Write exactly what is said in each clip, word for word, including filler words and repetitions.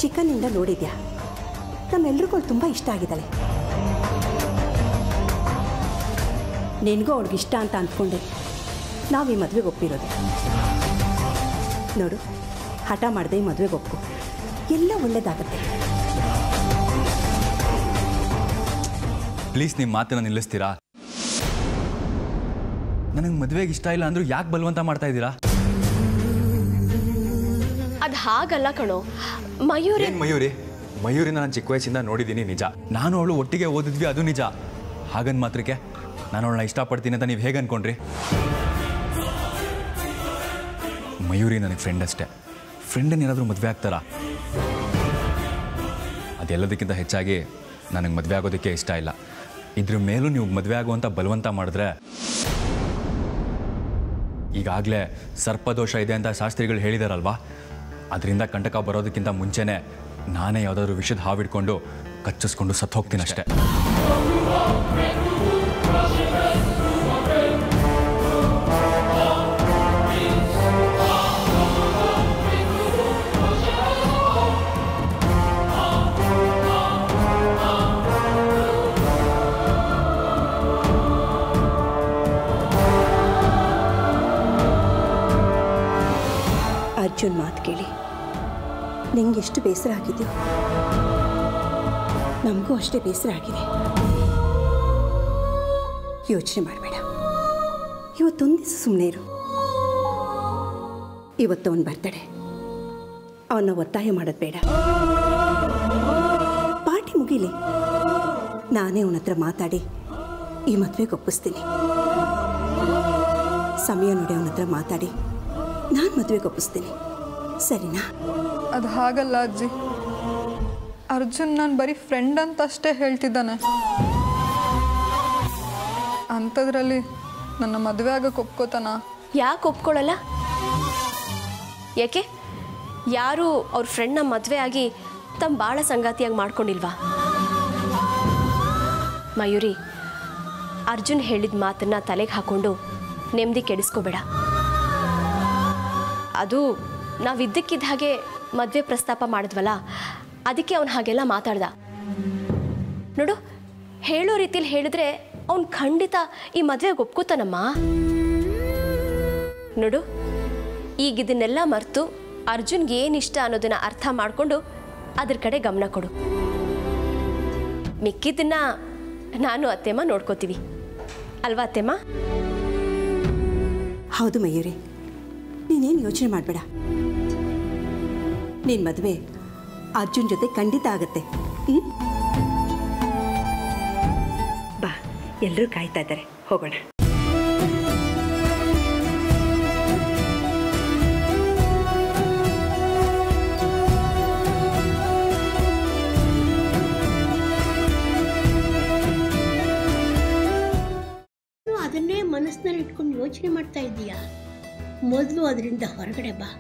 ಚಿಕ್ಕನಿಂದ ನೋಡಿದ್ಯಾ, ನಮ್ಮೆಲ್ರಿಗೂ ಅವಳು ತುಂಬ ಇಷ್ಟ ಆಗಿದ್ದಾಳೆ. ನಿನಗೂ ಅವಳಿಗೆ ಇಷ್ಟ ಅಂತ ಅಂದ್ಕೊಂಡೆ ನಾವು ಈ ಮದುವೆಗೆ ಒಪ್ಪಿರೋದು. ನೋಡು, ಹಠ ಮಾಡದೆ ಈ ಮದುವೆಗೆ ಒಪ್ಪು, ಎಲ್ಲ ಒಳ್ಳೇದಾಗತ್ತೆ. ಪ್ಲೀಸ್ ನಿಮ್ಮ ಮಾತನ್ನ ನಿಲ್ಲಿಸ್ತೀರಾ? ನನಗೆ ಮದುವೆಗೆ ಇಷ್ಟ ಇಲ್ಲ ಅಂದ್ರೂ ಯಾಕೆ ಬಲವಂತ ಮಾಡ್ತಾ ಇದ್ದೀರಾ? ಅದು ಹಾಗಲ್ಲ ಕಣೋ ಮಯೂರಿ. ಏನು ಮಯೂರಿ? ಮಯೂರಿನ ನಾನು ಚಿಕ್ಕ ವಯಸ್ಸಿಂದ ನೋಡಿದ್ದೀನಿ ನಿಜ. ನಾನು ಅವಳು ಒಟ್ಟಿಗೆ ಓದಿದ್ವಿ, ಅದು ನಿಜ. ಹಾಗಂದ ಮಾತ್ರಕ್ಕೆ ನಾನು ಅವಳನ್ನ ಇಷ್ಟಪಡ್ತೀನಿ ಅಂತ ನೀವು ಹೇಗೆ ಅನ್ಕೊಂಡ್ರಿ? ಮಯೂರಿ ನನಗೆ ಫ್ರೆಂಡ್ ಅಷ್ಟೇ. ಫ್ರೆಂಡನ್ನು ಏನಾದರೂ ಮದುವೆ ಆಗ್ತಾರಾ? ಅದೆಲ್ಲದಕ್ಕಿಂತ ಹೆಚ್ಚಾಗಿ ನನಗೆ ಮದುವೆ ಆಗೋದಕ್ಕೆ ಇಷ್ಟ ಇಲ್ಲ. ಇದ್ರ ಮೇಲೂ ನೀವು ಮದುವೆ ಆಗುವಂಥ ಬಲವಂತ ಮಾಡಿದ್ರೆ, ಈಗಾಗಲೇ ಸರ್ಪದೋಷ ಇದೆ ಅಂತ ಶಾಸ್ತ್ರಿಗಳು ಹೇಳಿದಾರಲ್ವಾ, ಅದರಿಂದ ಕಂಟಕ ಬರೋದಕ್ಕಿಂತ ಮುಂಚೆನೇ ನಾನೇ ಯಾವುದಾದ್ರೂ ವಿಷದ ಹಾವಿಡ್ಕೊಂಡು ಕಚ್ಚಿಸ್ಕೊಂಡು ಸತ್ತು ಹೋಗ್ತೀನಿ ಅಷ್ಟೇ. ಅರ್ಜುನ್ ಮಾತು ಕೇಳಿ ನಿಂಗೆ ಎಷ್ಟು ಬೇಸರ ಆಗಿದೆಯೋ ನಮಗೂ ಅಷ್ಟೇ ಬೇಸರ ಆಗಿದೆ. ಯೋಚನೆ ಮಾಡಬೇಡ, ಇವತ್ತೊಂದು ದಿವಸ ಸುಮ್ಮನೆ ಇರು. ಇವತ್ತು ಅವನು ಬರ್ತಡೆ, ಅವನ್ನ ಒತ್ತಾಯ ಮಾಡೋದು ಬೇಡ. ಪಾರ್ಟಿ ಮುಗೀಲಿ, ನಾನೇ ಅವನ ಹತ್ರ ಮಾತಾಡಿ ಈ ಮದುವೆಗೆ ಒಪ್ಪಿಸ್ತೀನಿ. ಸಮಯ ನೋಡಿ ಅವನ ಹತ್ರ ಮಾತಾಡಿ ನಾನು ಮದುವೆಗೆ ಒಪ್ಪಿಸ್ತೀನಿ, ಸರಿನಾ? ಅದು ಹಾಗಲ್ಲ ಅಜ್ಜಿ. ಅರ್ಜುನ್ ನಾನು ಬರೀ ಫ್ರೆಂಡ್ ಅಂತ ಅಷ್ಟೇ ಹೇಳ್ತಿದ್ದಾನೆ. ಅಂಥದ್ರಲ್ಲಿ ನನ್ನ ಮದುವೆ ಆಗಕ್ಕೆ ಒಪ್ಕೋತಾನ? ಯಾಕೆ ಒಪ್ಕೊಳ್ಳಲ್ಲ? ಯಾಕೆ ಯಾರು ಅವ್ರ ಫ್ರೆಂಡ್ನ ಮದುವೆ ಆಗಿ ತಮ್ಮ ಬಾಳ ಸಂಗಾತಿಯಾಗಿ ಮಾಡ್ಕೊಂಡಿಲ್ವಾ? ಮಯೂರಿ, ಅರ್ಜುನ್ ಹೇಳಿದ ಮಾತನ್ನ ತಲೆಗೆ ಹಾಕೊಂಡು ನೆಮ್ಮದಿ ಕೆಡಿಸ್ಕೋಬೇಡ. ಅದು ನಾವಿದ್ದಕ್ಕಿದ್ದ ಹಾಗೆ ಮದುವೆ ಪ್ರಸ್ತಾಪ ಮಾಡಿದ್ವಲ್ಲ, ಅದಕ್ಕೆ ಅವನು ಹಾಗೆಲ್ಲ ಮಾತಾಡ್ದ. ನೋಡು, ಹೇಳೋ ರೀತಿಯಲ್ಲಿ ಹೇಳಿದ್ರೆ ಅವನು ಖಂಡಿತ ಈ ಮದುವೆಗೆ ಒಪ್ಕೋತಾನಮ್ಮ. ನೋಡು, ಈಗ ಇದನ್ನೆಲ್ಲ ಮರೆತು ಅರ್ಜುನ್ಗೆ ಏನಿಷ್ಟ ಅನ್ನೋದನ್ನ ಅರ್ಥ ಮಾಡಿಕೊಂಡು ಅದ್ರ ಕಡೆ ಗಮನ ಕೊಡು. ಮಿಕ್ಕಿದ್ದನ್ನ ನಾನು ಅತ್ತೆಮ್ಮ ನೋಡ್ಕೋತೀವಿ ಅಲ್ವಾ ಅತ್ತೆಮ್ಮ? ಹೌದು ಮಯೂರಿ, ನೀನೇನು ಯೋಚನೆ ಮಾಡಬೇಡ. ನಿನ್ನ ಮದುವೆ ಅರ್ಜುನ್ ಜೊತೆ ಖಂಡಿತ ಆಗತ್ತೆ. ಹ್ಞೂ ಬಾ, ಎಲ್ಲರೂ ಕಾಯ್ತಾ ಇದ್ದಾರೆ, ಹೋಗೋಣ. ಅದನ್ನೇ ಮನಸ್ಸಿನಲ್ಲಿ ಇಟ್ಕೊಂಡು ಯೋಚನೆ ಮಾಡ್ತಾ ಇದ್ದೀಯಾ? ಮೊದಲು ಅದರಿಂದ ಹೊರಗಡೆ ಬಾ.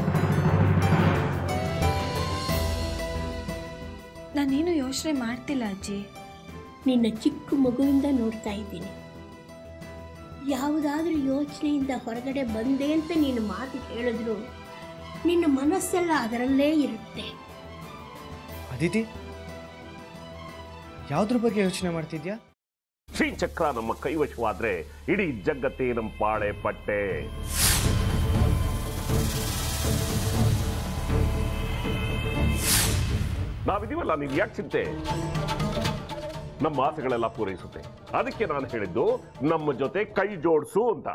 ನಾನೇನು ಯೋಚನೆ ಮಾಡ್ತಿಲ್ಲ ಅಜ್ಜಿ. ನಿನ್ನ ಚಿಕ್ಕ ಮಗುವಿಂದ ನೋಡ್ತಾ ಇದ್ದೀನಿ. ಯಾವುದಾದ್ರೂ ಯೋಚನೆಯಿಂದ ಹೊರಗಡೆ ಬಂದೆ ಅಂತ ನೀನು ಮಾತು ಹೇಳಿದ್ರು ನಿನ್ನ ಮನಸ್ಸೆಲ್ಲ ಅದರಲ್ಲೇ ಇರುತ್ತೆ. ಅದಿತಿ, ಯಾವುದ್ರ ಬಗ್ಗೆ ಯೋಚನೆ ಮಾಡ್ತಿದ್ಯಾ? ಶ್ರೀಚಕ್ರ ನಮ್ಮ ಕೈವಶವಾದ್ರೆ ಇಡೀ ಜಗತ್ತೇ ನಮ್ಮ ಪಾಳೆ ಪಟ್ಟೆ. ನಾವಿದೀವಲ್ಲ, ನೀವು ಯಾಕೆ ಚಿಂತೆ? ನಮ್ಮ ಆಸೆಗಳೆಲ್ಲ ಪೂರೈಸುತ್ತೆ. ಅದಕ್ಕೆ ನಾನು ಹೇಳಿದ್ದು ನಮ್ಮ ಜೊತೆ ಕೈ ಜೋಡಿಸು ಅಂತ.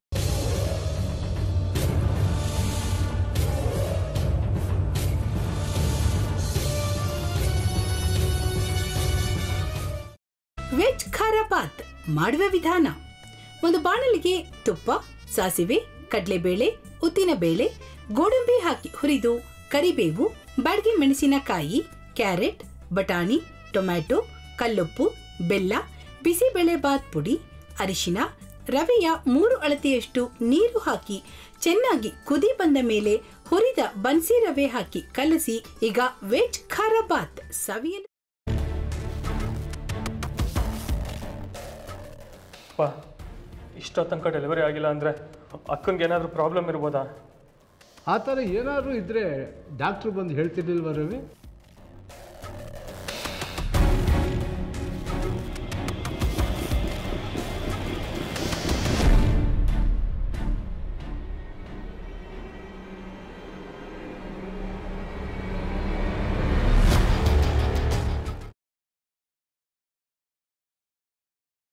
ವೆಜ್ ಖಾರ ಬಾತ್ ಮಾಡುವ ವಿಧಾನ: ಒಂದು ಬಾಣಲಿಗೆ ತುಪ್ಪ, ಸಾಸಿವೆ, ಕಡಲೆಬೇಳೆ, ಉದ್ದಿನಬೇಳೆ, ಗೋಡಂಬಿ ಹಾಕಿ ಹುರಿದು ಕರಿಬೇವು, ಬಾಡಿಗೆ ಮೆಣಸಿನಕಾಯಿ, ಕ್ಯಾರೆಟ್, ಬಟಾಣಿ, ಟೊಮ್ಯಾಟೊ, ಕಲ್ಲುಪ್ಪು, ಬೆಲ್ಲ, ಬಿಸಿಬೇಳೆ ಬಾತ್ ಪುಡಿ, ಅರಿಶಿನ, ರವೆಯ ಮೂರು ಅಳತೆಯಷ್ಟು ನೀರು ಹಾಕಿ ಚೆನ್ನಾಗಿ ಕುದಿ ಬಂದ ಮೇಲೆ ಹುರಿದ ಬನ್ಸಿ ರವೆ ಹಾಕಿ ಕಲಸಿ. ಈಗ ವೆಜ್ ಖಾರ ಬಾತ್ ಸವಿಯಲು. ಇಷ್ಟೋ ತನಕ ಡೆಲಿವರಿ ಆಗಿಲ್ಲ ಅಂದರೆ ಅಕ್ಕನಿಗೆ ಏನಾದರೂ ಪ್ರಾಬ್ಲಮ್ ಇರ್ಬೋದಾ? ಆ ಥರ ಏನಾದರೂ ಇದ್ದರೆ ಡಾಕ್ಟ್ರು ಬಂದು ಹೇಳ್ತಿರ್ಲಿಲ್ವ ರವಿ?